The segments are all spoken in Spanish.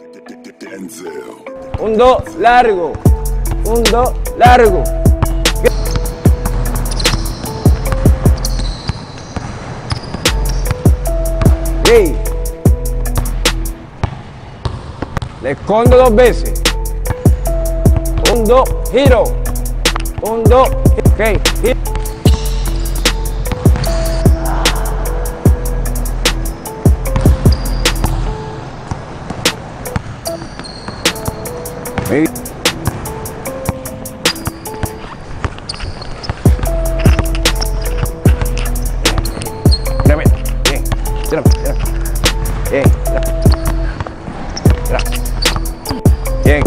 Un do largo. Un do largo. Ok. Le escondo dos veces. Un do, giro. Un do, ok, giro. Muy bien. Tírame, bien, tírame, tírame. Bien, tira. Bien.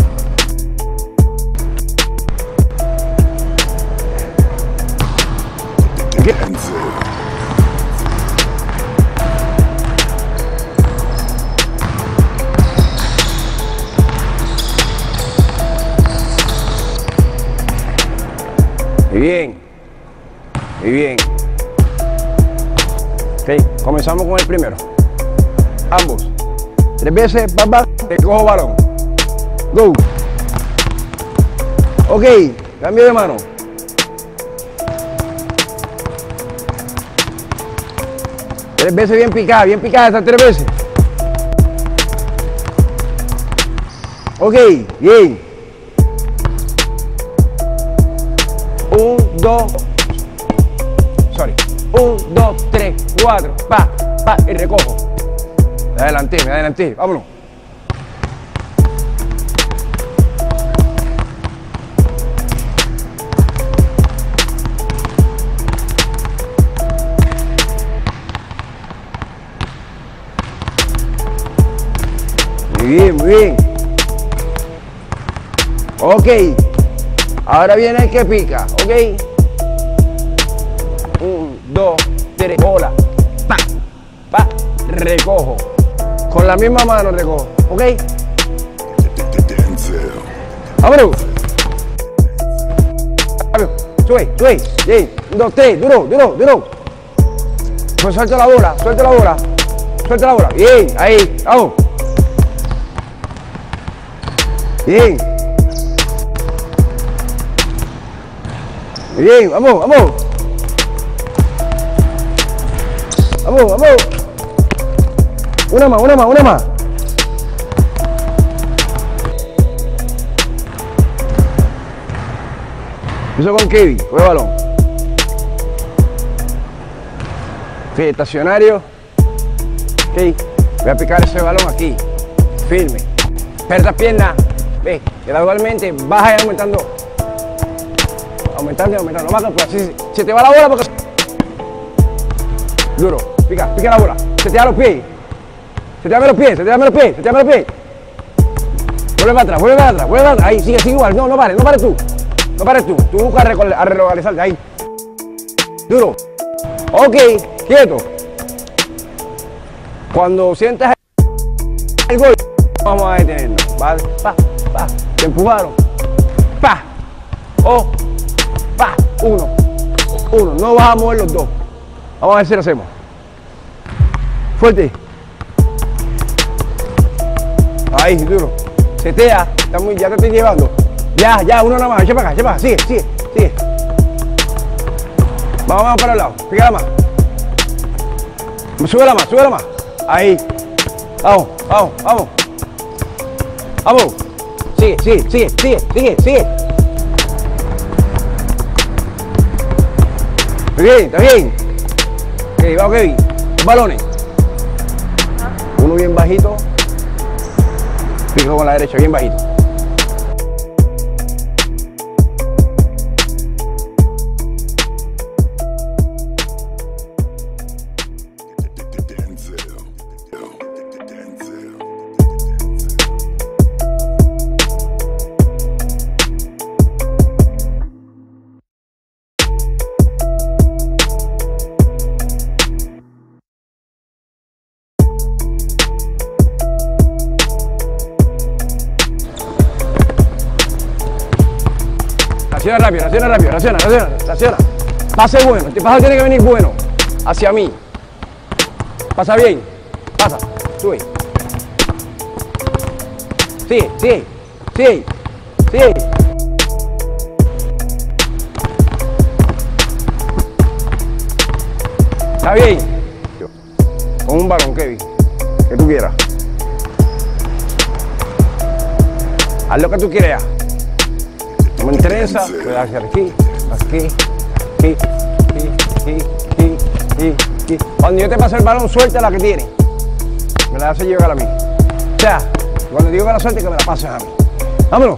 Muy bien, muy bien. Ok, comenzamos con el primero. Ambos. 3 veces, papá, te cojo balón. Go. Ok, cambio de mano. Tres veces bien picada esas 3 veces. Ok, bien. 1, 2, 3, 4, pa, y recojo. Me adelanté, vámonos. Muy bien. Ok. Ahora viene el que pica, ¿ok? 1, 2, 3, bola, pa, recojo. Con la misma mano recojo, ¿ok? Vámonos. Sube, bien, 1, 2, 3, duro. Pues suelta la bola. Bien, ahí, vamos. Bien. Bien, vamos. Una más. Empiezo con Kevin, juega balón. Ok, estacionario. Ok, voy a picar ese balón aquí, firme. Aperta pierna, ve, gradualmente baja y aumentando, no más que así, se te va la bola porque duro, pica la bola, se te da los pies, vuelve para atrás, ahí, sigue igual, no pares tú buscas a relocalizarte, ahí, duro, ok, quieto, cuando sientas el gol, vamos a detenernos, ¿vale? Te empujaron, uno, no vas a mover los dos. Vamos a ver si lo hacemos. Fuerte. Ahí, duro. Setea, ya te estoy llevando. Ya, uno nada más, echa para acá, sigue. Vamos para el lado, pícala más. Súbela más. Ahí. Vamos. Sigue. Está bien. Ok, vamos Kevin. Los balones. Uno bien bajito. Pico con la derecha, bien bajito. Reacciona. Pase bueno, este paso tiene que venir bueno. Hacia mí. Pasa bien. Pasa. Sube. Sigue, sigue, sigue, sigue. Está bien. Con un balón, Kevin, que tú quieras. Haz lo que tú quieras. No me interesa. Voy a hacer aquí, aquí, aquí, aquí, aquí, aquí, aquí. Cuando yo te pase el balón, suelta la que tiene. Me la hace llegar a mí. O sea, cuando digo que la suelte, que me la pases a mí. Vámonos.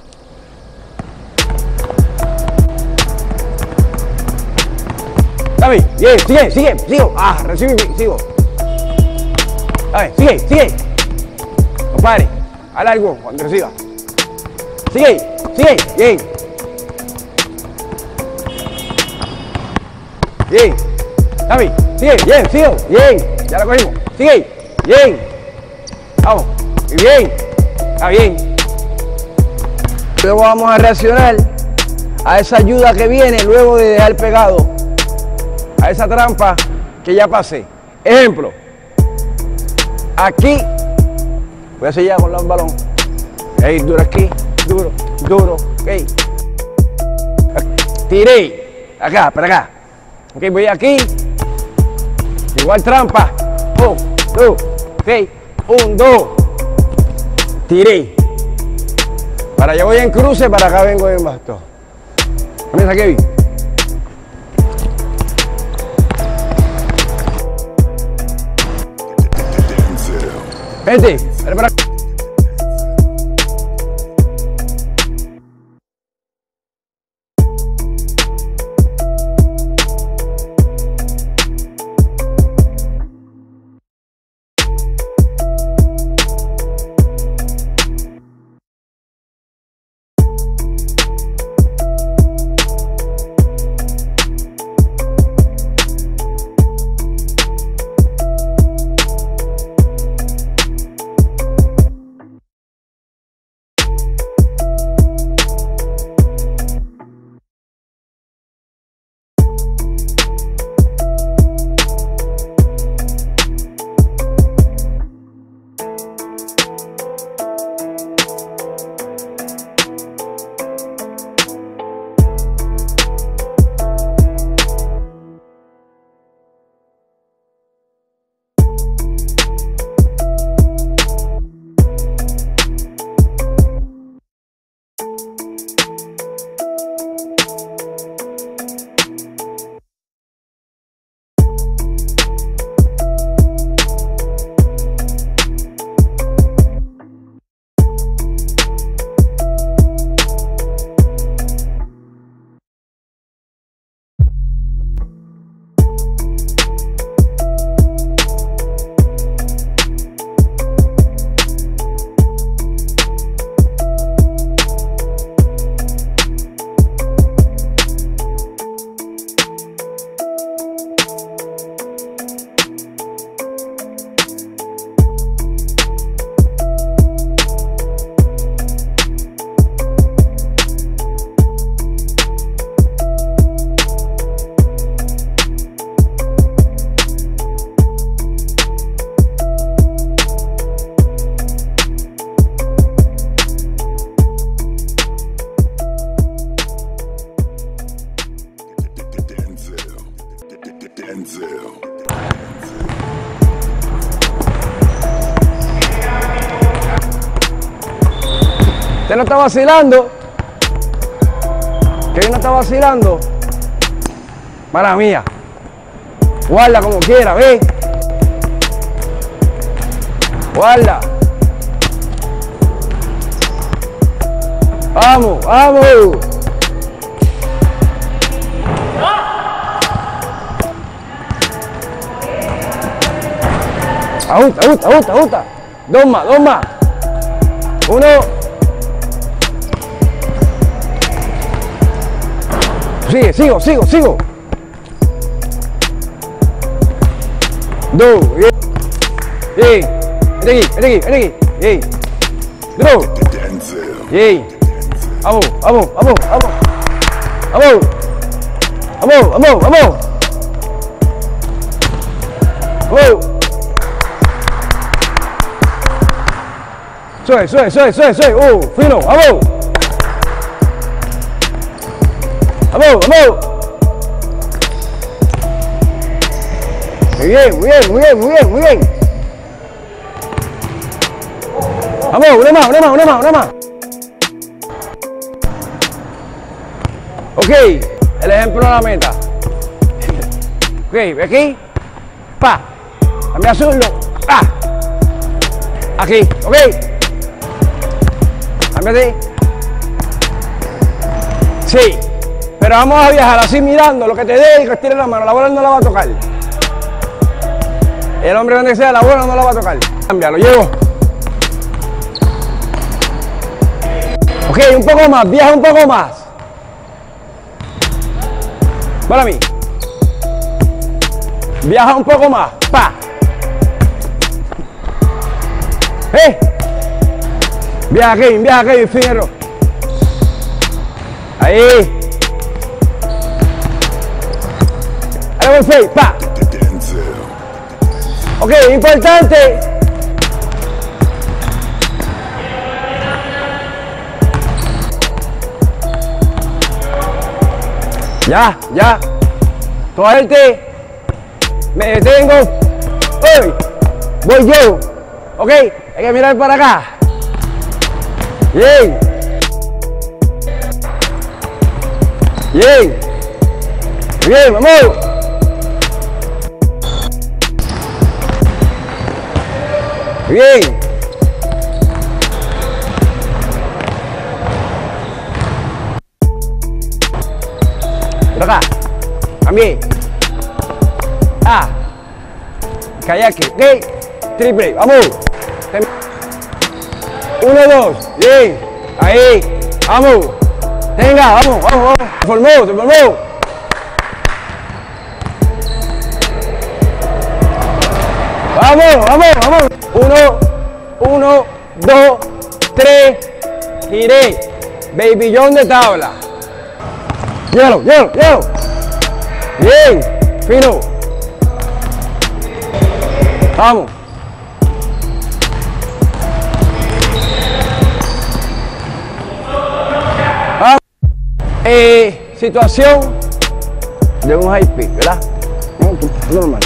David, bien, sigue, sigue, sigo. Ah, recibe, sigo. A ver, sigue, sigue. No pare. Haz algo cuando reciba. Sigue, sigue, bien. Bien. David, sigue, bien, sigo, bien. Ya la cogimos. Sigue, bien. Vamos, y bien. Está bien. Luego vamos a reaccionar a esa ayuda que viene luego de dejar pegado a esa trampa que ya pasé. Ejemplo, aquí voy a sellar con el balón. Ey, duro aquí, duro, duro, ok. Tiré, acá, para acá. Ok, voy aquí, igual trampa. 1, 2, ok, 1, 2. Tiré. Para allá voy en cruce, para acá vengo en bastón. Comienza, Kevin. Vente, ven para acá. Usted no está vacilando. Que no está vacilando. Mala mía. Guarda como quiera, ve. Guarda. Vamos, vamos. Ajusta. Dos más. 1. Sigo. 2. Bien. Vete aquí. Bien. 2. Bien. Vamos. Sube. Fino, vamos. Vamos. Muy bien. Vamos, una más. Ok, el ejemplo de la meta. Ok, ve aquí. Pa. Cambia azul. Pa. Aquí, ok. Cámbiate. Sí. Pero vamos a viajar así mirando lo que te dé y que estire la mano. La bola no la va a tocar. El hombre donde sea, la bola no la va a tocar. Cambia, lo llevo. Ok, un poco más, viaja un poco más. Para mí. Viaja un poco más. Pa. Viaja Kevin, Fierro. Ahí. Ahora buen fake, pa. Ok, importante. Ya. Cogerte. Me detengo. Voy yo. Ok, hay que mirar para acá. Bien, vamos. Bien. Por acá. También. Kayak, ok. Triple, vamos. 1, 2, bien. Ahí. Vamos. Venga, vamos. Se formó. 1, 2, 3. Giré. Baby John de tabla. Hielo. Bien. Fino. Vamos. Situación de un high peak, ¿verdad? No, normal.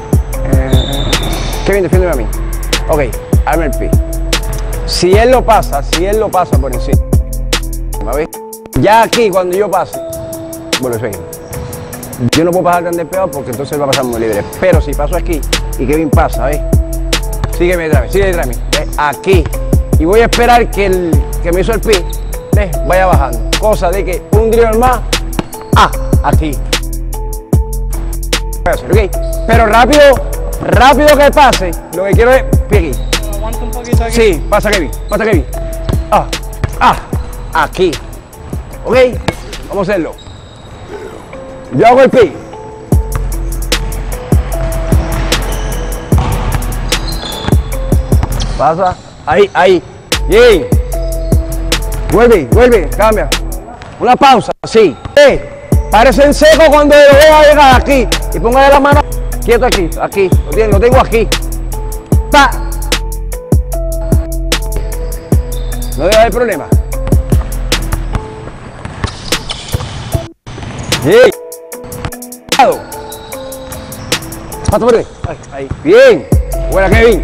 Kevin, defiéndeme a mí. Ok, arma el peak. Si él lo pasa por encima, ¿ves? Ya aquí, cuando yo pase, bueno, yo no puedo pasar tan despegado porque entonces él va a pasar muy libre. Pero si paso aquí y Kevin pasa, ¿ves? Sigue detrás de mí, ¿ves? Aquí. Y voy a esperar que el que me hizo el peak, ¿ves? Vaya bajando. Cosa de que un dribble más, aquí. Okay. Pero rápido que pase, lo que quiero es pique. Aguanta un poquito aquí. Sí, pasa Kevin. Aquí. Ok, vamos a hacerlo. Yo hago el pique. Pasa, ahí. Bien. Vuelve, cambia. Una pausa, sí. Parece en seco cuando lo vea llegar aquí. Y póngale la mano quieto aquí. Lo tengo aquí. Pa. No debe haber problema. Bien. Pato verde. Ahí. Bien. Buena, Kevin.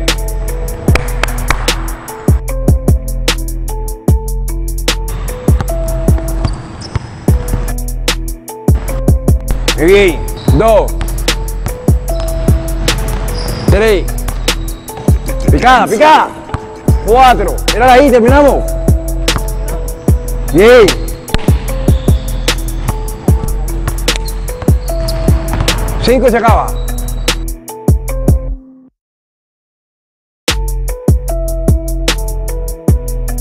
Muy bien. 2, 3. Picada. 4. Mira ahí, terminamos. Bien. 5 y se acaba.